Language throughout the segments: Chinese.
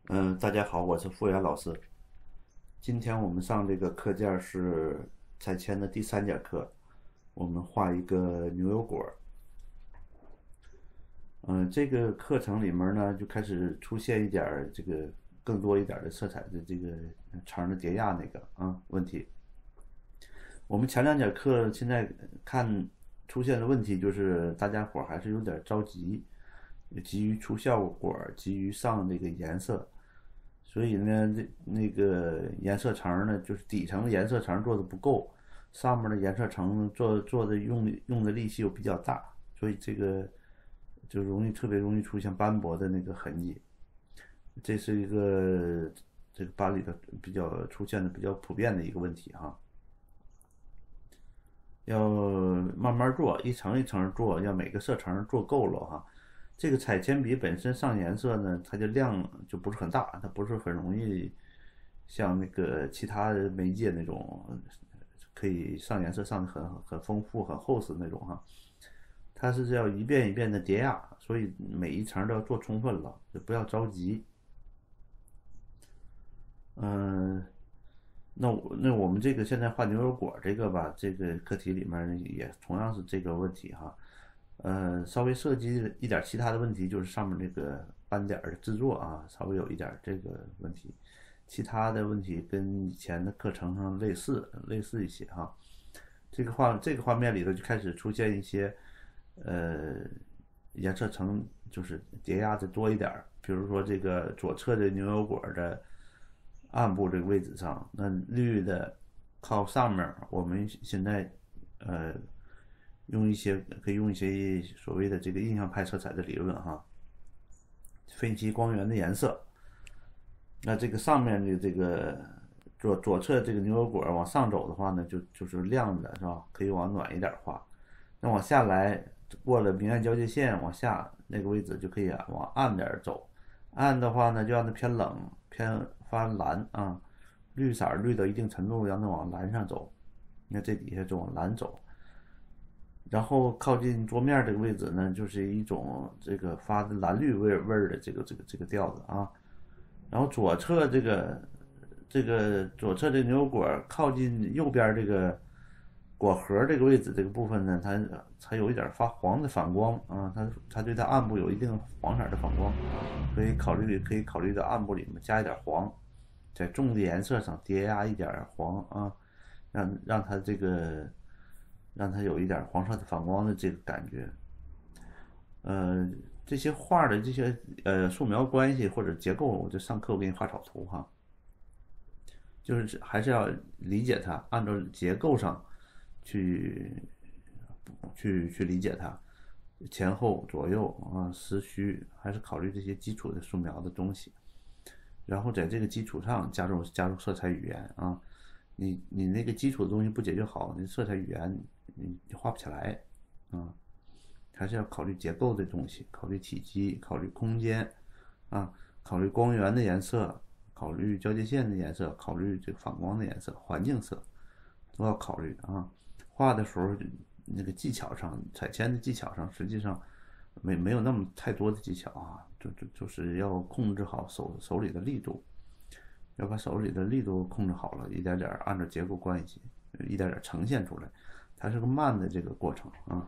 大家好，我是傅源老师。今天我们上这个课件是彩铅的第3节课，我们画一个牛油果。这个课程里面呢，就开始出现一点这个更多一点的色彩的这个层的叠压问题。我们前2节课现在看出现的问题就是大家伙还是有点着急，急于出效果，急于上这个颜色。所以呢，那个颜色层呢，就是底层的颜色层做的不够，上面的颜色层做的用的力气又比较大，所以这个就特别容易出现斑驳的那个痕迹。这是一个这个班里的出现的比较普遍的一个问题哈。要慢慢做，一层一层做，要每个色层做够了哈。这个彩铅笔本身上颜色呢，它的量就不是很大，它不是很容易像那个其他媒介那种可以上颜色上的很丰富、很厚实那种哈。它是要一遍一遍的叠压，所以每一层都要做充分了，就不要着急。嗯，那我们这个现在画牛油果这个吧，这个课题里面也同样是这个问题哈。稍微涉及一点其他的问题，就是上面这个斑点的制作啊，稍微有一点这个问题。其他的问题跟以前的课程上类似一些哈。这个画面里头就开始出现一些呃颜色层就是叠压的多一点，比如说这个左侧的牛油果的暗部这个位置上，那绿的靠上面，我们现在呃可以用一些所谓的这个印象派色彩的理论哈，分析光源的颜色。那这个上面的这个左侧这个牛油果往上走的话呢，就是亮的是吧？可以往暖一点画。那往下来过了明暗交界线往下那个位置就可以往暗点走。暗的话呢，就让它偏冷，偏发蓝啊，绿色绿到一定程度，让它往蓝上走。你看这底下就往蓝走。然后靠近桌面这个位置呢，就是一种这个发的蓝绿味的这个调子啊。然后左侧这个牛油果靠近右边这个果核这个位置这个部分呢，它有一点发黄的反光啊，它对它暗部有一定黄色的反光，可以考虑到暗部里面加一点黄，在重的颜色上叠压一点黄啊，让它有一点黄色的反光的这个感觉。呃，这些画的这些素描关系或者结构，我就上课我给你画草图哈，就是还是要理解它，按照结构上去理解它，前后左右啊时序，还是考虑这些基础的素描的东西，然后在这个基础上加入色彩语言啊，你那个基础的东西不解决好，你色彩语言你画不起来啊。还是要考虑结构的东西，考虑体积，考虑空间啊，考虑光源的颜色，考虑交界线的颜色，考虑这个反光的颜色，环境色都要考虑啊。画的时候那个技巧上，彩铅的技巧上，实际上没有那么太多的技巧啊，就是要控制好手里的力度，要把手里的力度控制好了，一点点按照结构关系，一点点呈现出来，它是个慢的这个过程啊。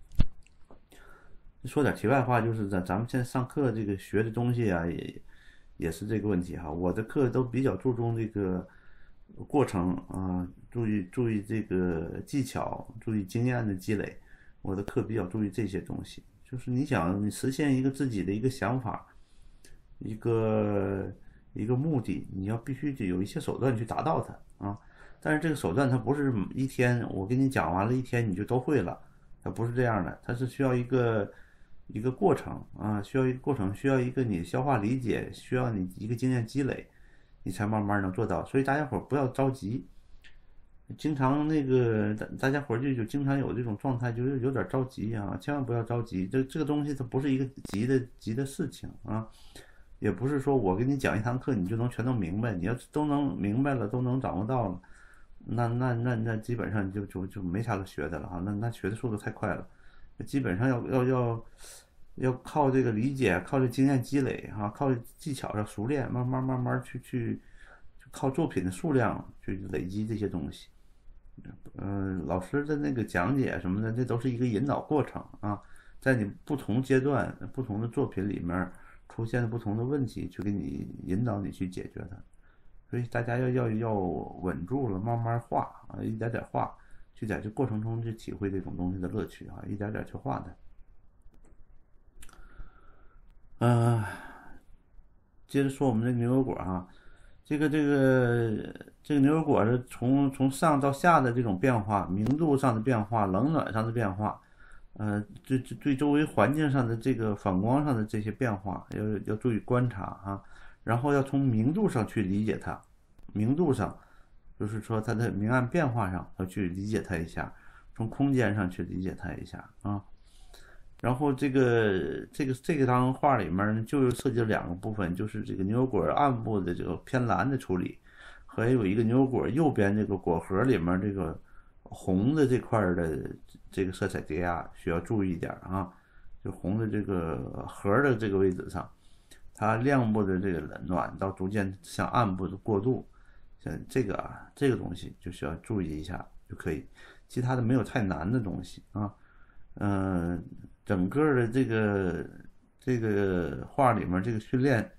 说点题外话，就是咱们现在上课这个学的东西啊，也是这个问题哈。我的课都比较注重这个过程啊，注意这个技巧，注意经验的积累。我的课比较注意这些东西，就是你实现一个自己的一个想法，一个一个目的，你要必须得有一些手段去达到它啊。但是这个手段它不是一天我给你讲完了，一天你就都会了，它不是这样的，它是需要一个过程啊，需要一个过程，需要一个你消化理解，需要你一个经验积累，你才慢慢能做到。所以大家伙不要着急，经常那个大家伙就经常有这种状态，就是有点着急啊，千万不要着急。这个东西它不是一个急的事情啊，也不是说我给你讲一堂课你就能全都明白，你要都能明白了，都能掌握到了，那基本上就没啥可学的了哈，那学的速度太快了，基本上要靠这个理解，靠这经验积累哈，靠技巧的熟练，慢慢去靠作品的数量去累积这些东西。老师的那个讲解什么的，这都是一个引导过程啊，在你不同阶段、不同的作品里面出现了不同的问题，去给你引导你去解决它。所以大家要稳住了，慢慢画啊，一点点画，去在这过程中去体会这种东西的乐趣啊，一点点去画的。呃，接着说我们这牛油果啊，这个牛油果是从上到下的这种变化，明度上的变化，冷暖上的变化，对周围环境上的这个反光上的这些变化，要注意观察啊，然后要从明度上去理解它，明度上就是说它的明暗变化上要去理解它一下，从空间上去理解它一下啊。然后这个张画里面呢，就涉及了两个部分，就是这个牛油果暗部的这个偏蓝的处理，还有一个牛油果右边这个果核里面这个红的这块的这个色彩叠压需要注意一点啊，就红的这个核的这个位置上，它亮部的这个暖到逐渐向暗部的过渡，像这个东西就需要注意一下就可以，其他的没有太难的东西啊。整个的这个画里面这个训练，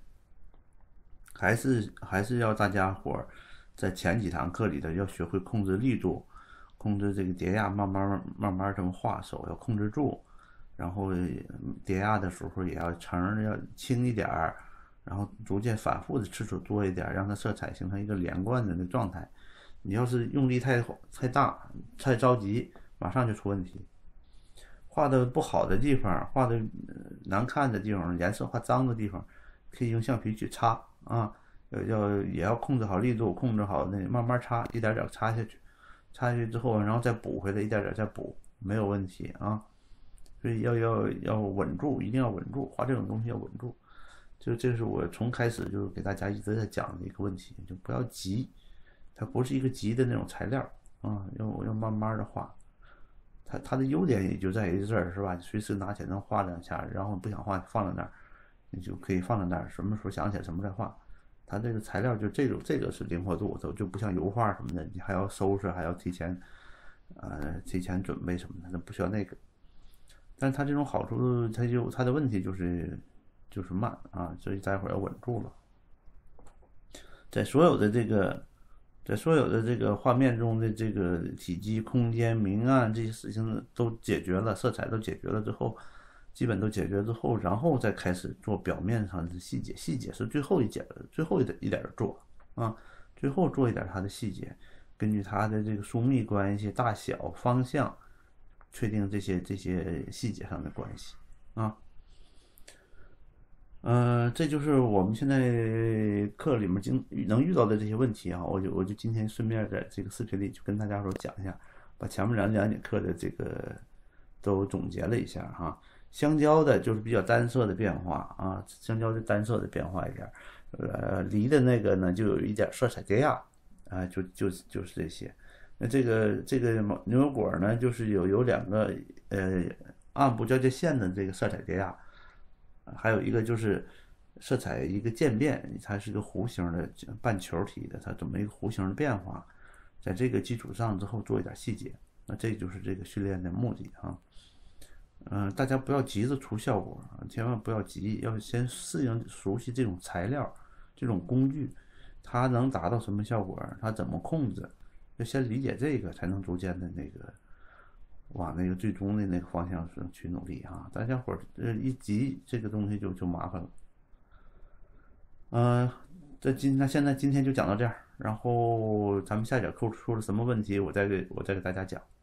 还是要大家伙在前几堂课里头要学会控制力度，控制这个叠压，慢慢这么画，手要控制住，然后叠压的时候也要层要轻一点儿，然后逐渐反复的次数多一点，让它色彩形成一个连贯的那个状态。你要是用力太大，太着急，马上就出问题。画的不好的地方，画的难看的地方，颜色画脏的地方，可以用橡皮去擦啊，也要控制好力度，控制好那慢慢擦，一点点擦下去，擦下去之后，然后再补回来，一点点再补，没有问题啊。所以要稳住，一定要稳住，画这种东西要稳住。这是我从开始就给大家一直在讲的一个问题，就不要急，它不是一个急的那种材料啊，要慢慢的画。它的优点也就在于这儿，是吧？随时拿起来能画两下，然后不想画放在那儿，你就可以放在那儿，什么时候想起来什么再画。它这个材料就这个是灵活度，就不像油画什么的，你还要收拾，还要提前准备什么的，那不需要那个。但是它这种好处，它的问题就是慢啊，所以待会儿要稳住了。在所有的这个画面中的这个体积、空间、明暗这些事情都解决了，色彩都解决了之后，基本都解决之后，然后再开始做表面上的细节，细节是最后一点做啊，最后做一点它的细节，根据它的这个疏密关系、大小、方向，确定这些细节上的关系啊。这就是我们现在课里面能遇到的这些问题啊，我就今天顺便在这个视频里就跟大家说讲一下，把前面两节课的这个都总结了一下哈。香蕉的就是比较单色的变化啊，香蕉的单色的变化一点，梨的那个呢就有一点色彩叠压啊，就是这些。那这个牛油果呢，就是有两个暗部交界线的这个色彩叠压。还有一个就是色彩一个渐变，它是一个弧形的半球体的，它这么一个弧形的变化，在这个基础上之后做一点细节，那这就是这个训练的目的啊。大家不要急着出效果，千万不要急，要先适应熟悉这种材料、这种工具，它能达到什么效果，它怎么控制，要先理解这个，才能逐渐的那个往那个最终的那个方向上去努力啊！大家伙一急，这个东西就麻烦了。现在今天就讲到这儿，然后咱们下节课出了什么问题，我再给大家讲。